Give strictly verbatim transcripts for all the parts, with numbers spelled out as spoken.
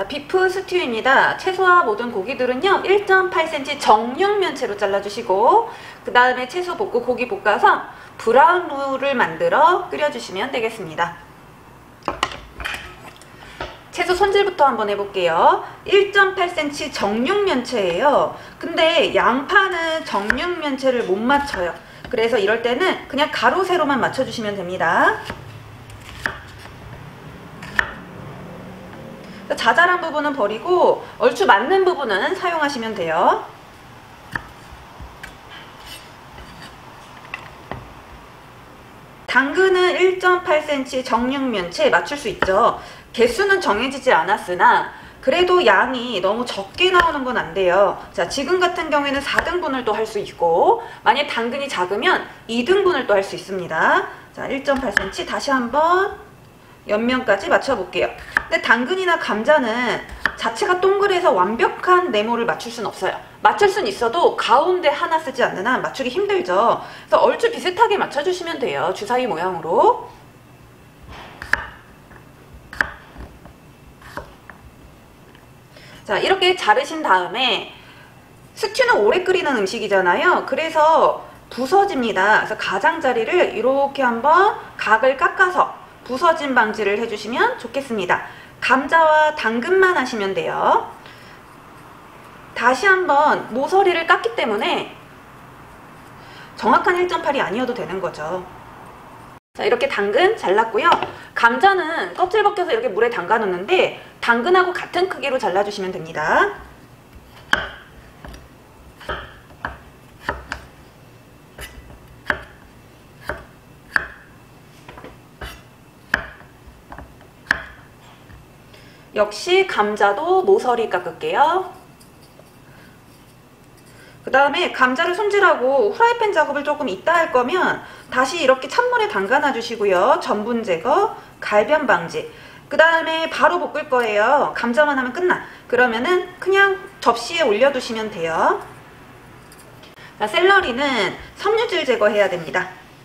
비프 스튜입니다. 채소와 모든 고기들은요 일 점 팔 센티미터 정육면체로 잘라주시고 그 다음에 채소 볶고 고기 볶아서 브라운 룰을 만들어 끓여주시면 되겠습니다. 채소 손질부터 한번 해볼게요. 일 점 팔 센티미터 정육면체예요. 근데 양파는 정육면체를 못 맞춰요. 그래서 이럴 때는 그냥 가로 세로만 맞춰주시면 됩니다. 자잘한 부분은 버리고 얼추 맞는 부분은 사용하시면 돼요. 당근은 일 점 팔 센티미터 정육면체 맞출 수 있죠. 개수는 정해지지 않았으나 그래도 양이 너무 적게 나오는 건 안 돼요. 자, 지금 같은 경우에는 사 등분을 또 할 수 있고 만약 당근이 작으면 이 등분을 또 할 수 있습니다. 자, 일 점 팔 센티미터 다시 한번 옆면까지 맞춰볼게요. 근데 당근이나 감자는 자체가 동그래서 완벽한 네모를 맞출 수는 없어요. 맞출 수는 있어도 가운데 하나 쓰지 않는 한 맞추기 힘들죠. 그래서 얼추 비슷하게 맞춰주시면 돼요. 주사위 모양으로. 자, 이렇게 자르신 다음에 스튜는 오래 끓이는 음식이잖아요. 그래서 부서집니다. 그래서 가장자리를 이렇게 한번 각을 깎아서 부서짐 방지를 해주시면 좋겠습니다. 감자와 당근만 하시면 돼요. 다시 한번 모서리를 깠기 때문에 정확한 일 점 팔이 아니어도 되는 거죠. 자, 이렇게 당근 잘랐고요. 감자는 껍질 벗겨서 이렇게 물에 담가 놓는데 당근하고 같은 크기로 잘라주시면 됩니다. 역시 감자도 모서리 깎을게요. 그 다음에 감자를 손질하고 후라이팬 작업을 조금 이따 할 거면 다시 이렇게 찬물에 담가 놔주시고요. 전분 제거, 갈변 방지. 그 다음에 바로 볶을 거예요. 감자만 하면 끝나. 그러면은 그냥 접시에 올려두시면 돼요. 자, 샐러리는 섬유질 제거해야 됩니다.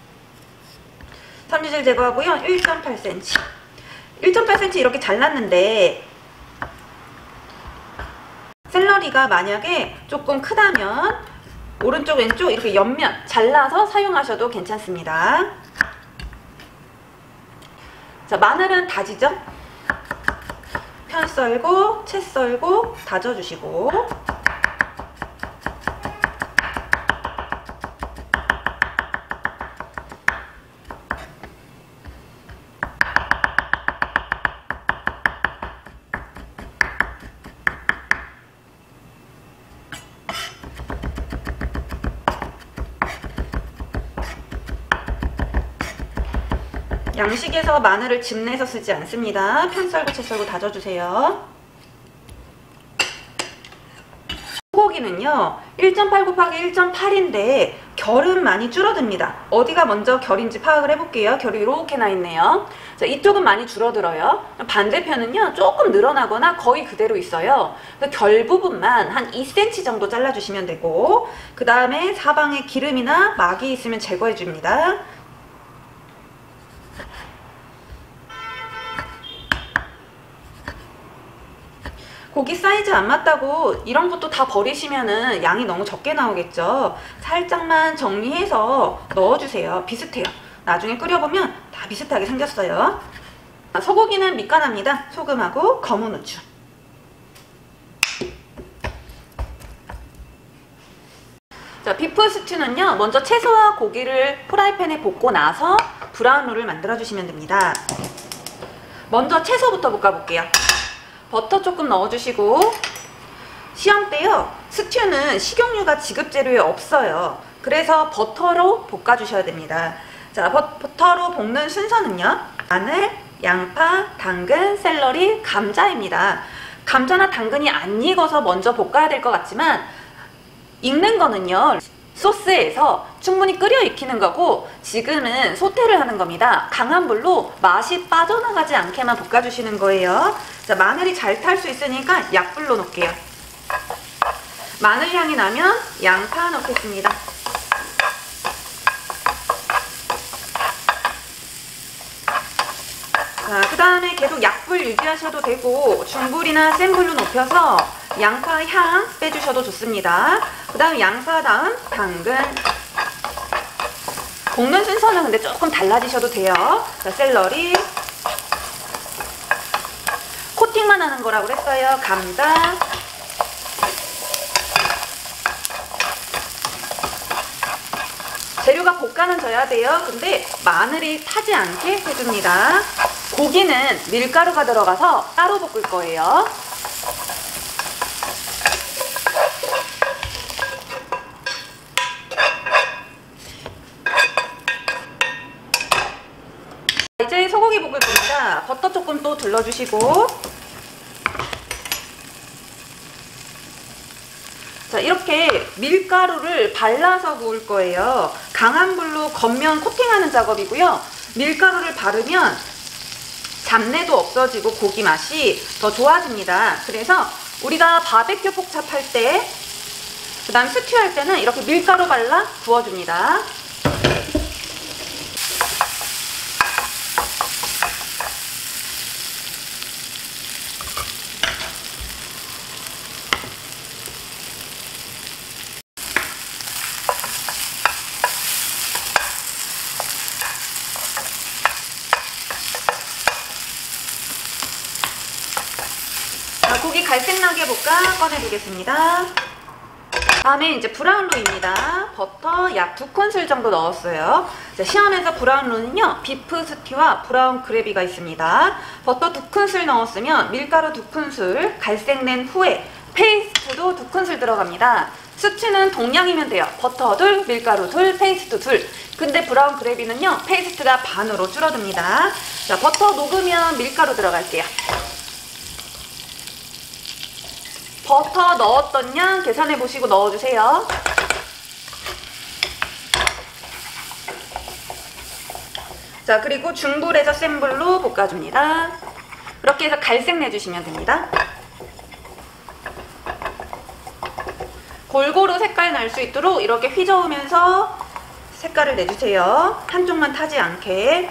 섬유질 제거하고요. 일 점 팔 센티미터. 일 점 팔 센티미터 이렇게 잘랐는데 샐러리가 만약에 조금 크다면 오른쪽 왼쪽 이렇게 옆면 잘라서 사용하셔도 괜찮습니다. 자, 마늘은 다지죠? 편 썰고 채 썰고 다져주시고 양식에서 마늘을 즙 내서 쓰지 않습니다. 편 썰고 채 썰고 다져주세요. 소고기는요 일 점 팔 곱하기 일 점 팔인데 결은 많이 줄어듭니다. 어디가 먼저 결인지 파악을 해볼게요. 결이 이렇게 나 있네요. 자, 이쪽은 많이 줄어들어요. 반대편은요 조금 늘어나거나 거의 그대로 있어요. 결 부분만 한 이 센티미터 정도 잘라주시면 되고 그 다음에 사방에 기름이나 막이 있으면 제거해 줍니다. 고기 사이즈 안 맞다고 이런 것도 다 버리시면은 양이 너무 적게 나오겠죠. 살짝만 정리해서 넣어주세요. 비슷해요. 나중에 끓여보면 다 비슷하게 생겼어요. 소고기는 밑간합니다. 소금하고 검은 후추. 자, 비프 스튜는요 먼저 채소와 고기를 프라이팬에 볶고 나서 브라운 룰을 만들어 주시면 됩니다. 먼저 채소부터 볶아볼게요. 버터 조금 넣어주시고 시험 때요 스튜는 식용유가 지급 재료에 없어요. 그래서 버터로 볶아주셔야 됩니다. 자, 버, 버터로 볶는 순서는요 마늘, 양파, 당근, 샐러리, 감자입니다. 감자나 당근이 안 익어서 먼저 볶아야 될 것 같지만 익는 거는요 소스에서 충분히 끓여 익히는 거고 지금은 소테를 하는 겁니다. 강한 불로 맛이 빠져나가지 않게만 볶아주시는 거예요. 자, 마늘이 잘 탈 수 있으니까 약불로 놓을게요. 마늘 향이 나면 양파 넣겠습니다. 자, 그 다음에 계속 약불 유지하셔도 되고 중불이나 센 불로 높여서 양파 향 빼주셔도 좋습니다. 그 다음 양파 다음 당근. 볶는 순서는 근데 조금 달라지셔도 돼요. 자, 샐러리. 코팅만 하는 거라고 그랬어요. 감자. 재료가 볶아는 져야 돼요. 근데 마늘이 타지 않게 해줍니다. 고기는 밀가루가 들어가서 따로 볶을 거예요. 이제 소고기 볶을 겁니다. 버터 조금 또 둘러주시고, 자, 이렇게 밀가루를 발라서 구울 거예요. 강한 불로 겉면 코팅하는 작업이고요. 밀가루를 바르면 잡내도 없어지고 고기 맛이 더 좋아집니다. 그래서 우리가 바베큐 폭찹할 때, 그 다음 스튜 할 때는 이렇게 밀가루 발라 구워줍니다. 고기 갈색나게 볶아 꺼내두겠습니다. 다음에 이제 브라운루입니다. 버터 약 두 큰술 정도 넣었어요. 자, 시험에서 브라운루는요, 비프 스튜와 브라운 그래비가 있습니다. 버터 두 큰술 넣었으면 밀가루 두 큰술, 갈색 낸 후에 페이스트도 두 큰술 들어갑니다. 스튜는 동량이면 돼요. 버터 둘, 밀가루 둘, 페이스트 둘. 근데 브라운 그래비는요, 페이스트가 반으로 줄어듭니다. 자, 버터 녹으면 밀가루 들어갈게요. 버터 넣었던 양 계산해 보시고 넣어주세요. 자, 그리고 중불에서 센 불로 볶아줍니다. 그렇게 해서 갈색 내주시면 됩니다. 골고루 색깔 날 수 있도록 이렇게 휘저으면서 색깔을 내주세요. 한쪽만 타지 않게.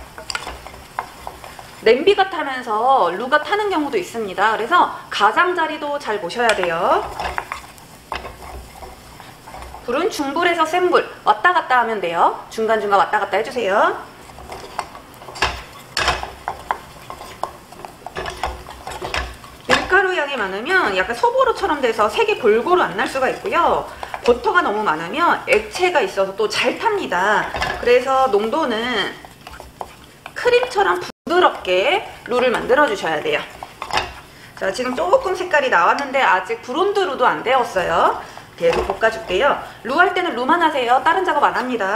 냄비가 타면서 루가 타는 경우도 있습니다. 그래서 가장자리도 잘 보셔야 돼요. 불은 중불에서 센 불 왔다 갔다 하면 돼요. 중간중간 왔다 갔다 해주세요. 밀가루 양이 많으면 약간 소보루처럼 돼서 색이 골고루 안 날 수가 있고요. 버터가 너무 많으면 액체가 있어서 또 잘 탑니다. 그래서 농도는 크림처럼 부드럽게 룰을 만들어 주셔야 돼요. 자, 지금 조금 색깔이 나왔는데 아직 브론드 루도 안 되었어요. 계속 볶아줄게요. 루 할 때는 루만 하세요. 다른 작업 안 합니다.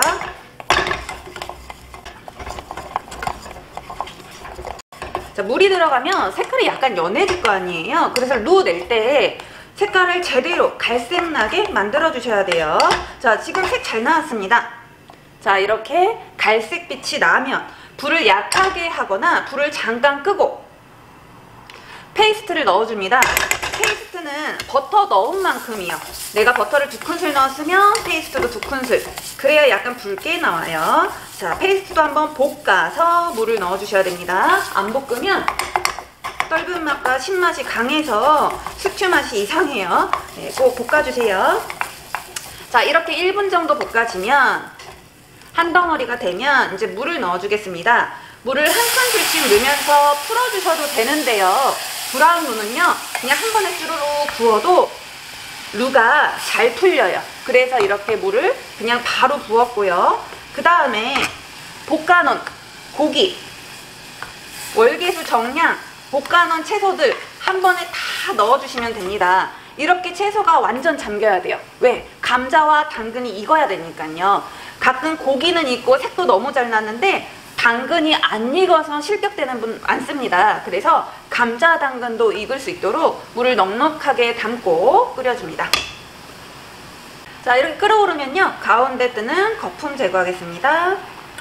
자, 물이 들어가면 색깔이 약간 연해질 거 아니에요. 그래서 루 낼 때 색깔을 제대로 갈색나게 만들어 주셔야 돼요. 자, 지금 색 잘 나왔습니다. 자, 이렇게 갈색빛이 나면 불을 약하게 하거나 불을 잠깐 끄고 페이스트를 넣어줍니다. 페이스트는 버터 넣은 만큼이요. 내가 버터를 두 큰술 넣었으면 페이스트도 두 큰술. 그래야 약간 붉게 나와요. 자, 페이스트도 한번 볶아서 물을 넣어주셔야 됩니다. 안 볶으면 떫은 맛과 신맛이 강해서 스튜 맛이 이상해요. 네, 꼭 볶아주세요. 자, 이렇게 일 분 정도 볶아지면 한 덩어리가 되면 이제 물을 넣어주겠습니다. 물을 한 큰술씩 넣으면서 풀어주셔도 되는데요. 브라운 루는요, 그냥 한 번에 쭈루룩 부어도 루가 잘 풀려요. 그래서 이렇게 물을 그냥 바로 부었고요. 그 다음에 볶아놓은 고기, 월계수 정량, 볶아놓은 채소들 한 번에 다 넣어주시면 됩니다. 이렇게 채소가 완전 잠겨야 돼요. 왜? 감자와 당근이 익어야 되니까요. 가끔 고기는 익고 색도 너무 잘 나는데 당근이 안 익어서 실격되는 분 많습니다. 그래서 감자, 당근도 익을 수 있도록 물을 넉넉하게 담고 끓여줍니다. 자, 이렇게 끓어오르면요, 가운데 뜨는 거품 제거하겠습니다.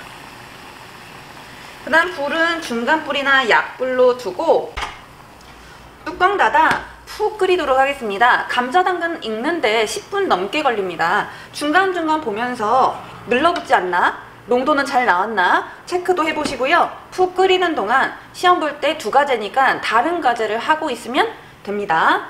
그 다음 불은 중간불이나 약불로 두고 뚜껑 닫아 푹 끓이도록 하겠습니다. 감자, 당근 익는데 십 분 넘게 걸립니다. 중간중간 보면서 눌러붙지 않나 농도는 잘 나왔나 체크도 해보시고요. 푹 끓이는 동안 시험 볼 때 두 가지니까 다른 과제를 하고 있으면 됩니다.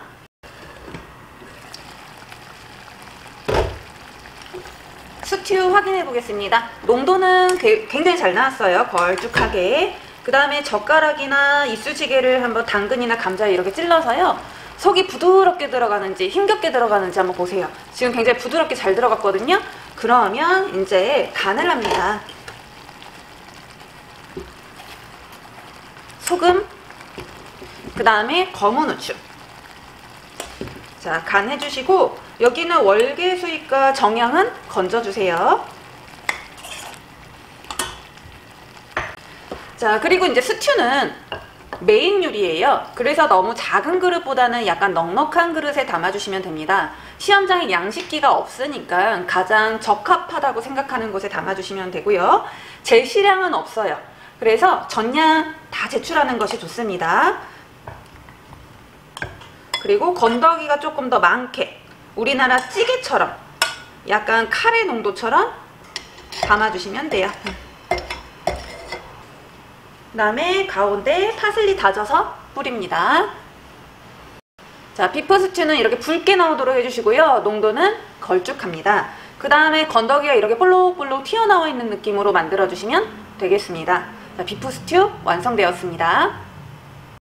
스튜 확인해 보겠습니다. 농도는 굉장히 잘 나왔어요. 걸쭉하게. 그 다음에 젓가락이나 이쑤시개를 한번 당근이나 감자에 이렇게 찔러서요. 속이 부드럽게 들어가는지 힘겹게 들어가는지 한번 보세요. 지금 굉장히 부드럽게 잘 들어갔거든요. 그러면 이제 간을 합니다. 소금, 그 다음에 검은 후추. 자, 간 해주시고 여기는 월계수잎과 정향은 건져주세요. 자, 그리고 이제 스튜는 메인 요리예요. 그래서 너무 작은 그릇보다는 약간 넉넉한 그릇에 담아주시면 됩니다. 시험장에 양식기가 없으니까 가장 적합하다고 생각하는 곳에 담아주시면 되고요. 제시량은 없어요. 그래서 전량 다 제출하는 것이 좋습니다. 그리고 건더기가 조금 더 많게 우리나라 찌개처럼 약간 카레 농도처럼 담아주시면 돼요. 그 다음에 가운데 파슬리 다져서 뿌립니다. 자, 비프 스튜는 이렇게 붉게 나오도록 해주시고요. 농도는 걸쭉합니다. 그 다음에 건더기가 이렇게 볼록볼록 튀어나와 있는 느낌으로 만들어주시면 되겠습니다. 자, 비프 스튜 완성되었습니다.